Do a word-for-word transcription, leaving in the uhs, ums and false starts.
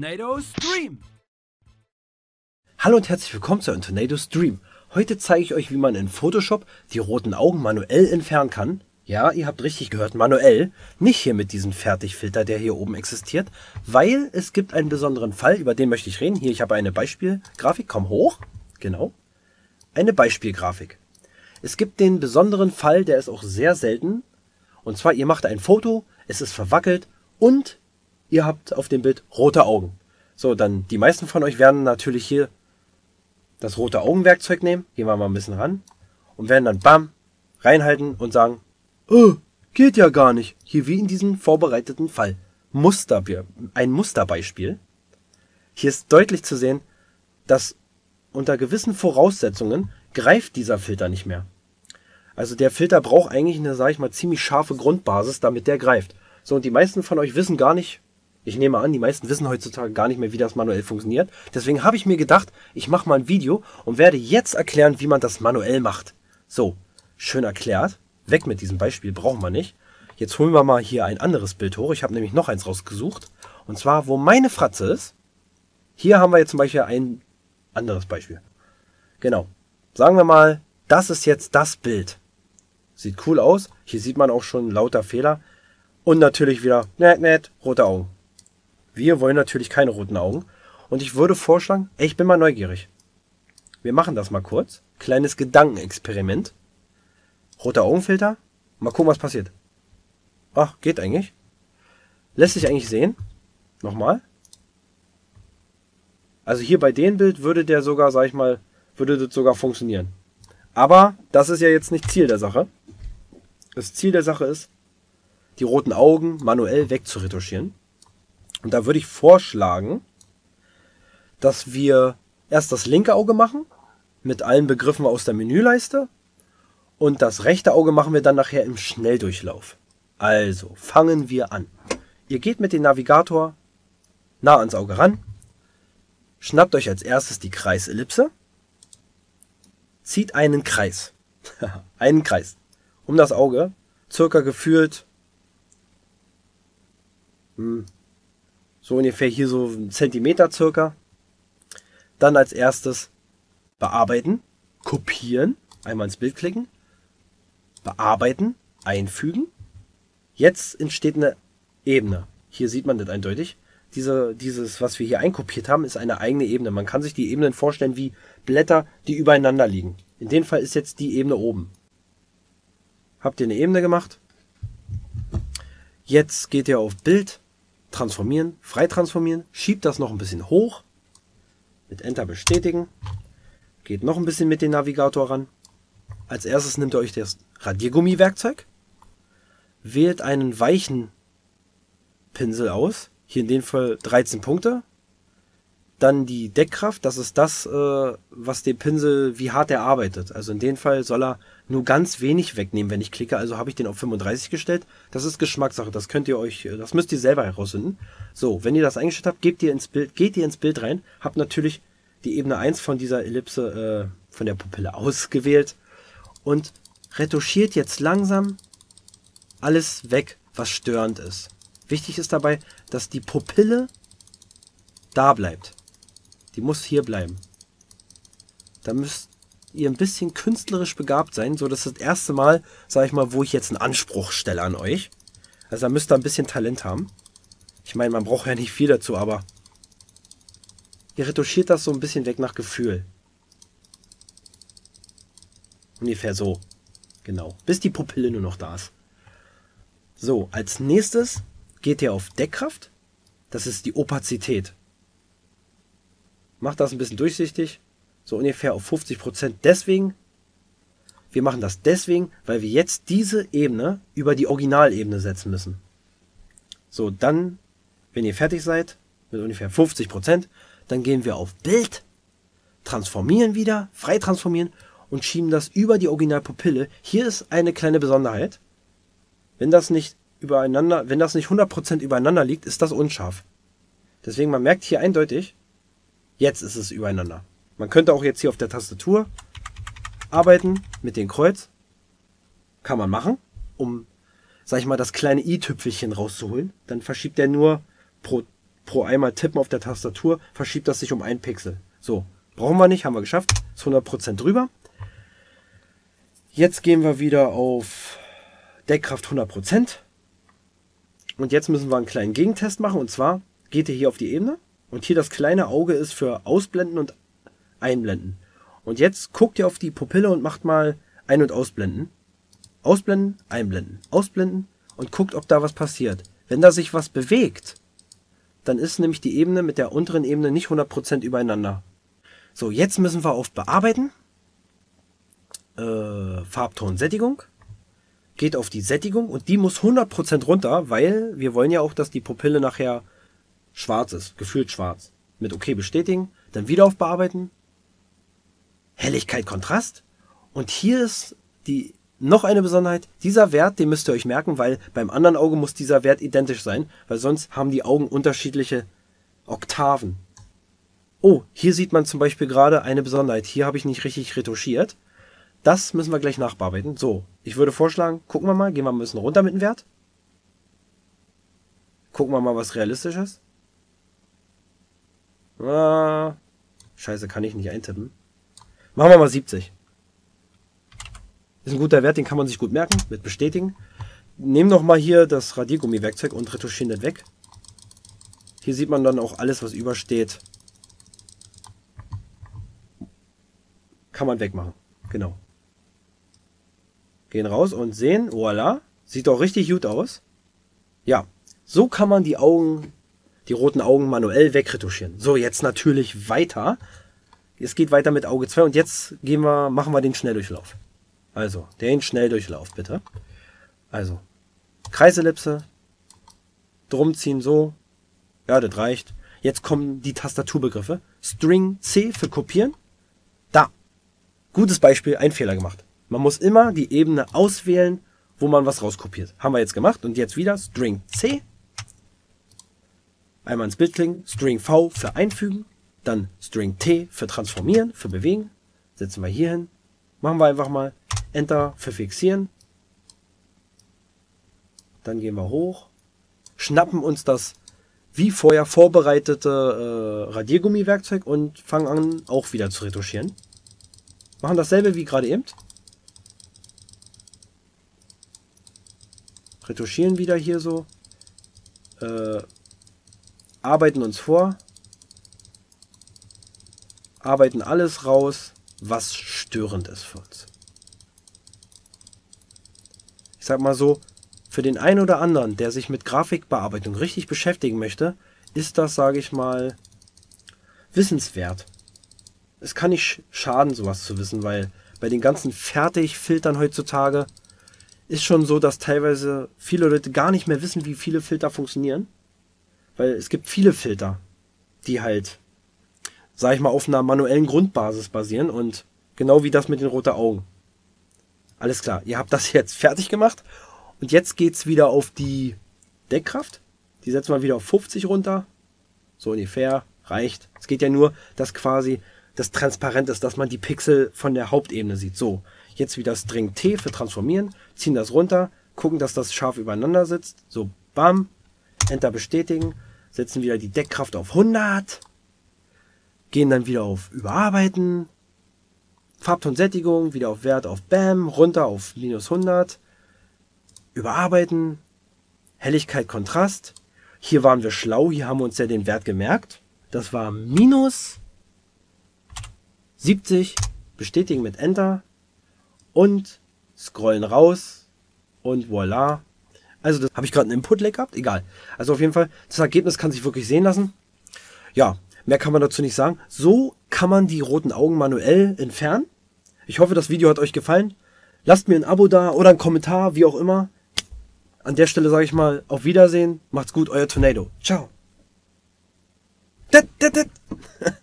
Tornado Stream. Hallo und herzlich willkommen zu einem Tornado Stream. Heute zeige ich euch, wie man in Photoshop die roten Augen manuell entfernen kann. Ja, ihr habt richtig gehört, manuell. Nicht hier mit diesem Fertigfilter, der hier oben existiert, weil es gibt einen besonderen Fall, über den möchte ich reden. Hier, ich habe eine Beispielgrafik. Komm hoch. Genau. Eine Beispielgrafik. Es gibt den besonderen Fall, der ist auch sehr selten. Und zwar, ihr macht ein Foto, es ist verwackelt und ihr habt auf dem Bild rote Augen. So, dann die meisten von euch werden natürlich hier das rote Augenwerkzeug nehmen. Gehen wir mal ein bisschen ran. Und werden dann bam, reinhalten und sagen, oh, geht ja gar nicht. Hier wie in diesem vorbereiteten Fall. Muster, ein Musterbeispiel. Hier ist deutlich zu sehen, dass unter gewissen Voraussetzungen greift dieser Filter nicht mehr. Also der Filter braucht eigentlich eine, sage ich mal, ziemlich scharfe Grundbasis, damit der greift. So, und die meisten von euch wissen gar nicht, ich nehme an, die meisten wissen heutzutage gar nicht mehr, wie das manuell funktioniert. Deswegen habe ich mir gedacht, ich mache mal ein Video und werde jetzt erklären, wie man das manuell macht. So, schön erklärt. Weg mit diesem Beispiel, brauchen wir nicht. Jetzt holen wir mal hier ein anderes Bild hoch. Ich habe nämlich noch eins rausgesucht. Und zwar, wo meine Fratze ist. Hier haben wir jetzt zum Beispiel ein anderes Beispiel. Genau. Sagen wir mal, das ist jetzt das Bild. Sieht cool aus. Hier sieht man auch schon lauter Fehler. Und natürlich wieder, nett, nett, rote Augen. Wir wollen natürlich keine roten Augen. Und ich würde vorschlagen, ey, ich bin mal neugierig. Wir machen das mal kurz. Kleines Gedankenexperiment. Roter Augenfilter. Mal gucken, was passiert. Ach, geht eigentlich. Lässt sich eigentlich sehen. Nochmal. Also hier bei dem Bild würde der sogar, sag ich mal, würde das sogar funktionieren. Aber das ist ja jetzt nicht Ziel der Sache. Das Ziel der Sache ist, die roten Augen manuell wegzuretuschieren. Und da würde ich vorschlagen, dass wir erst das linke Auge machen, mit allen Begriffen aus der Menüleiste. Und das rechte Auge machen wir dann nachher im Schnelldurchlauf. Also, fangen wir an. Ihr geht mit dem Navigator nah ans Auge ran, schnappt euch als erstes die Kreisellipse, zieht einen Kreis, einen Kreis, um das Auge, circa gefühlt, hm, so ungefähr hier so einen Zentimeter circa. Dann als erstes bearbeiten, kopieren, einmal ins Bild klicken, bearbeiten, einfügen. Jetzt entsteht eine Ebene. Hier sieht man das eindeutig. Diese, dieses, was wir hier einkopiert haben, ist eine eigene Ebene. Man kann sich die Ebenen vorstellen wie Blätter, die übereinander liegen. In dem Fall ist jetzt die Ebene oben. Habt ihr eine Ebene gemacht? Jetzt geht ihr auf Bild, transformieren, frei transformieren, schiebt das noch ein bisschen hoch, mit Enter bestätigen, geht noch ein bisschen mit dem Navigator ran. Als erstes nehmt ihr euch das Radiergummi-Werkzeug, wählt einen weichen Pinsel aus, hier in dem Fall dreizehn Punkte, dann die Deckkraft, das ist das, äh, was den Pinsel, wie hart er arbeitet. Also in dem Fall soll er nur ganz wenig wegnehmen, wenn ich klicke, also habe ich den auf fünfunddreißig gestellt. Das ist Geschmackssache, das könnt ihr euch, das müsst ihr selber herausfinden. So, wenn ihr das eingestellt habt, gebt ihr ins Bild, geht ihr ins Bild rein, habt natürlich die Ebene eins von dieser Ellipse, äh, von der Pupille ausgewählt und retuschiert jetzt langsam alles weg, was störend ist. Wichtig ist dabei, dass die Pupille da bleibt. Die muss hier bleiben. Da müsst ihr ein bisschen künstlerisch begabt sein, so dass das erste Mal, sage ich mal, wo ich jetzt einen Anspruch stelle an euch. Also da müsst ihr ein bisschen Talent haben. Ich meine, man braucht ja nicht viel dazu, aber ihr retuschiert das so ein bisschen weg nach Gefühl. Ungefähr so. Genau. Bis die Pupille nur noch da ist. So, als nächstes geht ihr auf Deckkraft. Das ist die Opazität. Macht das ein bisschen durchsichtig. So ungefähr auf fünfzig Prozent. Deswegen, wir machen das deswegen, weil wir jetzt diese Ebene über die Originalebene setzen müssen. So, dann, wenn ihr fertig seid, mit ungefähr fünfzig Prozent, dann gehen wir auf Bild, transformieren wieder, frei transformieren und schieben das über die Originalpupille. Hier ist eine kleine Besonderheit. Wenn das nicht übereinander, wenn das nicht hundert Prozent übereinander liegt, ist das unscharf. Deswegen, man merkt hier eindeutig, jetzt ist es übereinander. Man könnte auch jetzt hier auf der Tastatur arbeiten mit dem Kreuz. Kann man machen, um, sag ich mal, das kleine i-Tüpfelchen rauszuholen. Dann verschiebt er nur pro pro einmal tippen auf der Tastatur verschiebt das sich um einen Pixel. So, brauchen wir nicht, haben wir geschafft. Ist hundert Prozent drüber. Jetzt gehen wir wieder auf Deckkraft hundert Prozent. Und jetzt müssen wir einen kleinen Gegentest machen. Und zwar geht ihr hier auf die Ebene. Und hier das kleine Auge ist für Ausblenden und Einblenden. Und jetzt guckt ihr auf die Pupille und macht mal Ein- und Ausblenden. Ausblenden, einblenden, ausblenden und guckt, ob da was passiert. Wenn da sich was bewegt, dann ist nämlich die Ebene mit der unteren Ebene nicht hundert Prozent übereinander. So, jetzt müssen wir auf Bearbeiten. Äh, Farbton Sättigung. Geht auf die Sättigung und die muss hundert Prozent runter, weil wir wollen ja auch, dass die Pupille nachher schwarz ist, gefühlt schwarz. Mit OK bestätigen, dann wieder auf Bearbeiten. Helligkeit, Kontrast. Und hier ist die noch eine Besonderheit, dieser Wert, den müsst ihr euch merken, weil beim anderen Auge muss dieser Wert identisch sein, weil sonst haben die Augen unterschiedliche Oktaven. Oh, hier sieht man zum Beispiel gerade eine Besonderheit. Hier habe ich nicht richtig retuschiert. Das müssen wir gleich nachbearbeiten. So, ich würde vorschlagen, gucken wir mal, gehen wir ein bisschen runter mit dem Wert. Gucken wir mal, was realistisch ist. Ah, scheiße, kann ich nicht eintippen. Machen wir mal siebzig. Ist ein guter Wert, den kann man sich gut merken, mit bestätigen. Nehmen noch mal hier das Radiergummi-Werkzeug und retuschieren das weg. Hier sieht man dann auch alles, was übersteht. Kann man wegmachen, genau. Gehen raus und sehen, voila, sieht doch richtig gut aus. Ja, so kann man die Augen, die roten Augen manuell wegretuschieren. So, jetzt natürlich weiter. Es geht weiter mit Auge zwei und jetzt gehen wir, machen wir den Schnelldurchlauf. Also, den Schnelldurchlauf bitte. Also, Kreisellipse, drum ziehen so. Ja, das reicht. Jetzt kommen die Tastaturbegriffe. String C für kopieren. Da. Gutes Beispiel, ein Fehler gemacht. Man muss immer die Ebene auswählen, wo man was rauskopiert. Haben wir jetzt gemacht und jetzt wieder String C. Einmal ins Bild klicken. String V für einfügen. Dann String T für transformieren, für bewegen. Setzen wir hier hin. Machen wir einfach mal Enter für fixieren. Dann gehen wir hoch. Schnappen uns das wie vorher vorbereitete äh, Radiergummi-Werkzeug und fangen an, auch wieder zu retuschieren. Machen dasselbe wie gerade eben. Retuschieren wieder hier so. Äh, arbeiten uns vor. Arbeiten alles raus, was störend ist für uns. Ich sag mal so, für den einen oder anderen, der sich mit Grafikbearbeitung richtig beschäftigen möchte, ist das, sage ich mal, wissenswert. Es kann nicht schaden, sowas zu wissen, weil bei den ganzen Fertigfiltern heutzutage ist schon so, dass teilweise viele Leute gar nicht mehr wissen, wie viele Filter funktionieren. Weil es gibt viele Filter, die halt, sag ich mal, auf einer manuellen Grundbasis basieren und genau wie das mit den roten Augen. Alles klar, ihr habt das jetzt fertig gemacht und jetzt geht's wieder auf die Deckkraft. Die setzen wir wieder auf fünfzig runter. So ungefähr, reicht. Es geht ja nur, dass quasi das transparent ist, dass man die Pixel von der Hauptebene sieht. So, jetzt wieder String T für transformieren, ziehen das runter, gucken, dass das scharf übereinander sitzt. So, bam, Enter bestätigen, setzen wieder die Deckkraft auf hundert, gehen dann wieder auf Überarbeiten, Farbtonsättigung, wieder auf Wert auf Bam, runter auf minus hundert, Überarbeiten, Helligkeit, Kontrast. Hier waren wir schlau, hier haben wir uns ja den Wert gemerkt. Das war minus siebzig, bestätigen mit Enter und scrollen raus und voila. Also das habe ich gerade einen Input-Lag gehabt, egal. Also auf jeden Fall, das Ergebnis kann sich wirklich sehen lassen. Ja, mehr kann man dazu nicht sagen. So kann man die roten Augen manuell entfernen. Ich hoffe, das Video hat euch gefallen. Lasst mir ein Abo da oder einen Kommentar, wie auch immer. An der Stelle sage ich mal, auf Wiedersehen. Macht's gut, euer Tornado. Ciao.